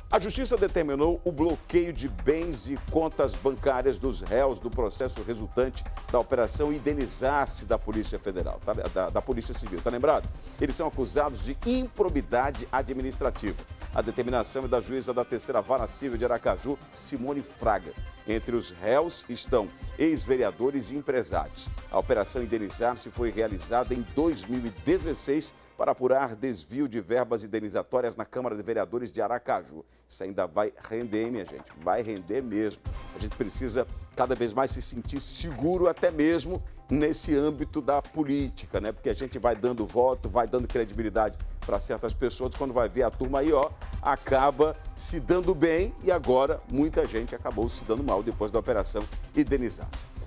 A Justiça determinou o bloqueio de bens e contas bancárias dos réus do processo resultante da Operação Indenizar-se da Polícia Federal, da Polícia Civil. Tá lembrado? Eles são acusados de improbidade administrativa. A determinação é da juíza da Terceira Vara Civil de Aracaju, Simone Fraga. Entre os réus estão ex-vereadores e empresários. A Operação Indenizar-se foi realizada em 2016 para apurar desvio de verbas indenizatórias na Câmara de Vereadores de Aracaju. Isso ainda vai render, minha gente, vai render mesmo. A gente precisa cada vez mais se sentir seguro até mesmo nesse âmbito da política, né? Porque a gente vai dando voto, vai dando credibilidade para certas pessoas, quando vai ver a turma aí, ó, acaba se dando bem e agora muita gente acabou se dando mal depois da Operação Indenizar-se.